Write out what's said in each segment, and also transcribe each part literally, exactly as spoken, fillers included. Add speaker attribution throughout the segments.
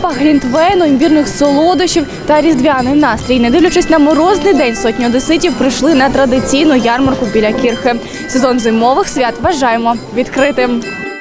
Speaker 1: запах глінтвейну, імбірних солодощів та різдвяний настрій. Не дивлячись на морозний день, сотні одеситів прийшли на традиційну ярмарку біля кірхи. Сезон зимових свят вважаємо відкритим.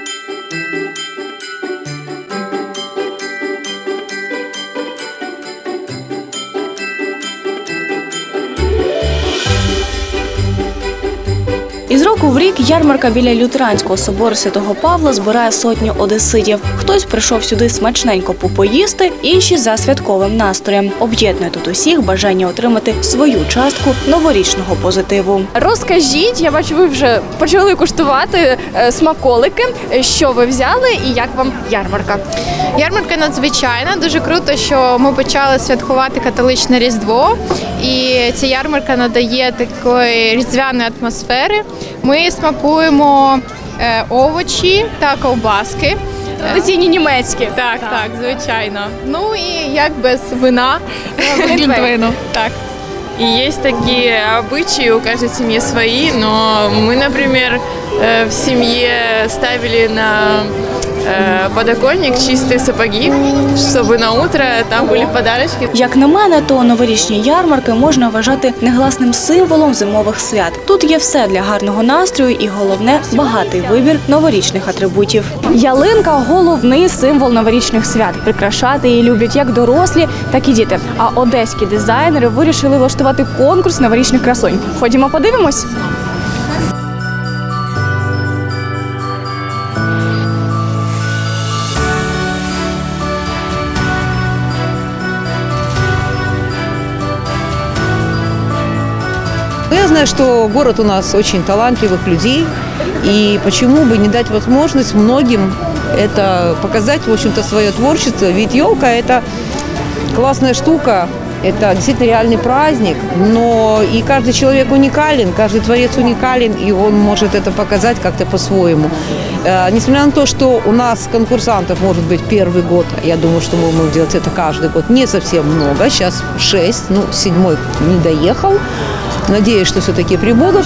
Speaker 1: Із року в рік ярмарка біля Лютеранського собору Святого Павла збирає сотню одеситів. Хтось прийшов сюди смачненько попоїсти, інші за святковим настроєм. Об'єднує тут усіх бажання отримати свою частку новорічного позитиву. Розкажіть, я бачу, ви вже почали куштувати смаколики. Що ви взяли і як вам ярмарка?
Speaker 2: Ярмарка надзвичайна. Дуже круто, що ми почали святкувати католичне Різдво. І ця ярмарка надає такої різдвяної атмосфери. Ми смакуємо е, овочі та ковбаски.
Speaker 1: Традиційні німецькі.
Speaker 2: Так, так, так, звичайно. Ну і як без вина.
Speaker 1: Глінтвейну.
Speaker 2: Так.
Speaker 3: И есть такие обычаи, у каждой семьи свои, но мы, например, в семье ставили на подоконник чистые сапоги, чтобы на утро там були подарочки.
Speaker 1: Як на мене, то новорічні ярмарки можна вважати негласним символом зимових свят. Тут є все для гарного настрою і, головне, багатий вибір новорічних атрибутів. Ялинка – головний символ новорічних свят. Прикрашати її люблять як дорослі, так і діти. А одеські дизайнери вирішили влаштувати конкурс новорічних красунь. Ходімо подивимось?
Speaker 4: Я знаю, что город у нас очень талантливых людей, и почему бы не дать возможность многим это показать, в общем-то, свое творчество. Ведь елка – это классная штука, это действительно реальный праздник, но и каждый человек уникален, каждый творец уникален, и он может это показать как-то по-своему. Несмотря на то, что у нас конкурсантов может быть первый год, я думаю, что мы будем делать это каждый год, не совсем много, сейчас шесть, ну, седьмой не доехал. Надеюсь, что все-таки прибудут.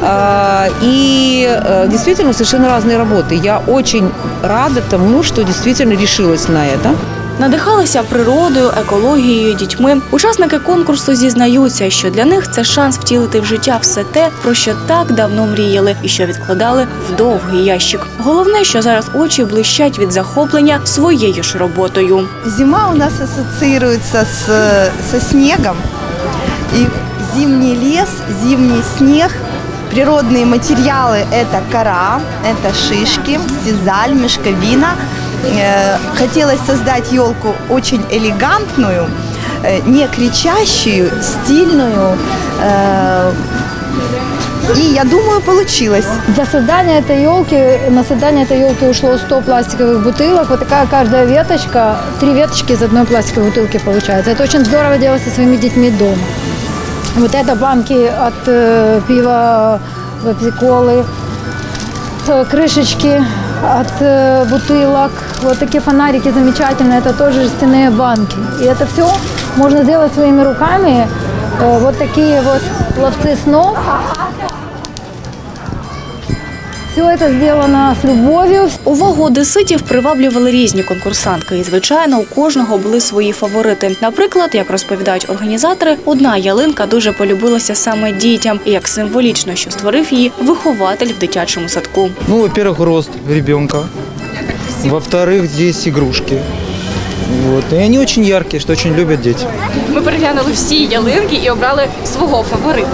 Speaker 4: И действительно совершенно разные работы. Я очень рада тому, что действительно решилась на это.
Speaker 1: Надихалися природою, екологією, дітьми. Учасники конкурсу зізнаються, що для них це шанс втілити в життя все те, про що так давно мріяли і що відкладали в довгий ящик. Головне, що зараз очі блищать від захоплення своєю ж роботою.
Speaker 5: Зима у нас асоціюється з, со снегом. И зимний лес, зимний снег, природные материалы – это кора, это шишки, сизаль, мешковина. Хотелось создать елку очень элегантную, не кричащую, стильную. И я думаю, получилось.
Speaker 6: Для создания этой елки, на создание этой елки ушло сто пластиковых бутылок. Вот такая каждая веточка, три веточки из одной пластиковой бутылки получается. Это очень здорово делать со своими детьми дома. Вот это банки от э, пива, пепси-колы, э, крышечки от э, бутылок. Вот такие фонарики замечательные, это тоже жестяные банки. И это все можно сделать своими руками. Э, вот такие вот ловцы снов. Все це зроблено з любов'ю.
Speaker 1: Увагу одеситів приваблювали різні конкурсантки. І, звичайно, у кожного були свої фаворити. Наприклад, як розповідають організатори, одна ялинка дуже полюбилася саме дітям. І як символічно, що створив її вихователь в дитячому садку.
Speaker 7: Ну, во-первых, рост ребенка. Во-вторых, здесь игрушки. Вот. И они очень яркие, что очень любят дети.
Speaker 1: Ми переглянули всі ялинки і обрали свого фаворита.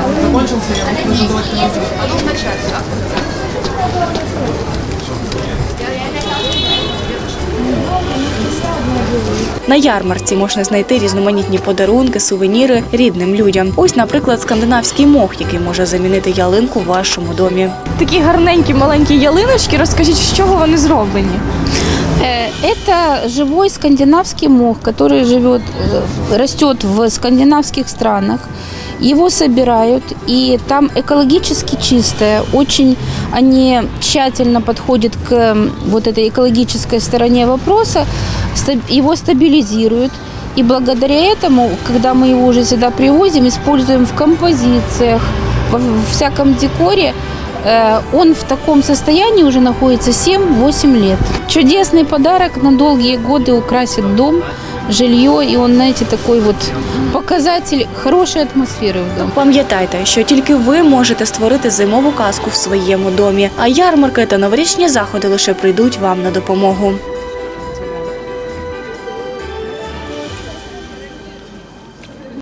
Speaker 1: На ярмарці можна знайти різноманітні подарунки, сувеніри рідним людям. Ось, наприклад, скандинавський мох, який може замінити ялинку в вашому домі. Такі гарненькі маленькі ялиночки, розкажіть, з чого вони зроблені?
Speaker 8: Это живой скандинавский мох, который живет, растет в скандинавских странах. Его собирают, и там экологически чистое. Очень они тщательно подходят к вот этой экологической стороне вопроса, его стабилизируют. И благодаря этому, когда мы его уже сюда привозим, используем в композициях, во всяком декоре, он в таком состоянии уже находится семь-восемь лет. Чудесный подарок, на долгие годы украсит дом, жилье, и он, знаете, такой вот показатель хорошей атмосферы в доме.
Speaker 1: Пам'ятайте, що тільки ви можете створити зимову казку в своєму домі, а ярмарки та новорічні заходи лише прийдуть вам на допомогу.